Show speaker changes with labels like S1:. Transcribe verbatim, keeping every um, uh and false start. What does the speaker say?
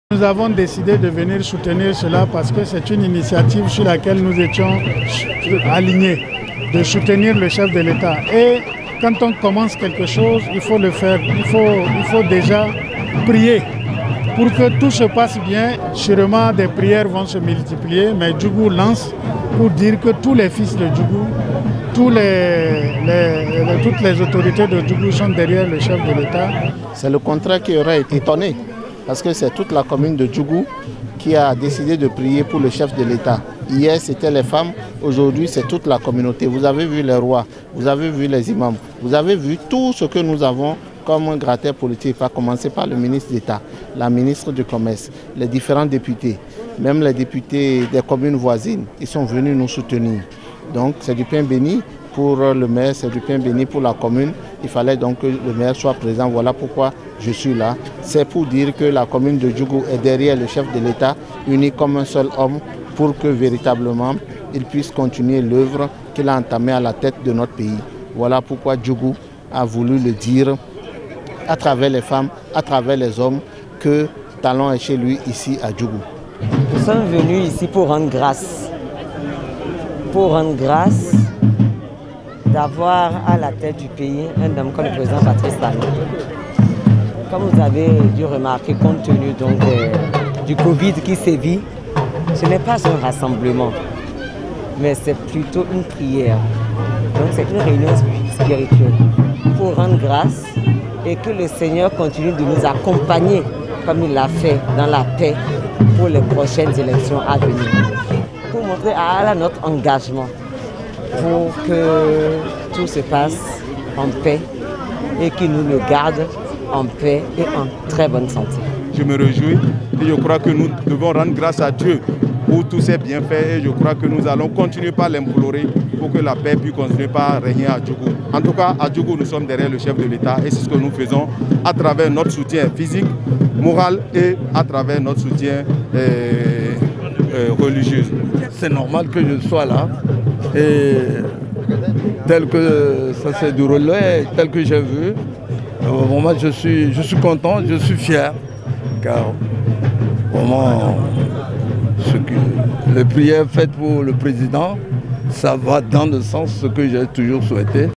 S1: Nous avons décidé de venir soutenir cela parce que c'est une initiative sur laquelle nous étions alignés, de soutenir le chef de l'État. Et quand on commence quelque chose, il faut le faire, il faut, il faut déjà prier pour que tout se passe bien. Sûrement des prières vont se multiplier, mais Djougou lance pour dire que tous les fils de Djougou, tous les, les, les, toutes les autorités de Djougou sont derrière le chef de l'État.
S2: C'est le contraire qui aurait étonné. Parce que c'est toute la commune de Djougou qui a décidé de prier pour le chef de l'État. Hier, c'était les femmes, aujourd'hui, c'est toute la communauté. Vous avez vu les rois, vous avez vu les imams, vous avez vu tout ce que nous avons comme un gratin politique, à commencer par le ministre d'État, la ministre du Commerce, les différents députés, même les députés des communes voisines, ils sont venus nous soutenir. Donc c'est du pain béni pour le maire, c'est du pain béni pour la commune. Il fallait donc que le maire soit présent. Voilà pourquoi je suis là. C'est pour dire que la commune de Djougou est derrière le chef de l'État, uni comme un seul homme, pour que véritablement il puisse continuer l'œuvre qu'il a entamée à la tête de notre pays. Voilà pourquoi Djougou a voulu le dire à travers les femmes, à travers les hommes, que Talon est chez lui ici à Djougou.
S3: Nous sommes venus ici pour rendre grâce. Pour rendre grâce d'avoir à la tête du pays un homme comme le président Patrice Talon. Comme vous avez dû remarquer, compte tenu donc de, du Covid qui sévit, ce n'est pas un rassemblement, mais c'est plutôt une prière. Donc c'est une réunion spirituelle pour rendre grâce et que le Seigneur continue de nous accompagner comme il l'a fait dans la paix pour les prochaines élections à venir. Pour montrer à notre engagement pour que tout se passe en paix et qu'il nous le garde en paix et en très bonne santé.
S4: Je me réjouis et je crois que nous devons rendre grâce à Dieu pour tous ses bienfaits et je crois que nous allons continuer par l'implorer pour que la paix puisse continuer par régner à Djougou. En tout cas, à Djougou, nous sommes derrière le chef de l'État et c'est ce que nous faisons à travers notre soutien physique, moral et à travers notre soutien euh, euh, religieux.
S5: C'est normal que je sois là et tel que ça s'est déroulé, tel que j'ai vu, vraiment je suis, je suis content, je suis fier car vraiment ce que, les prières faites pour le président, ça va dans le sens ce que j'ai toujours souhaité.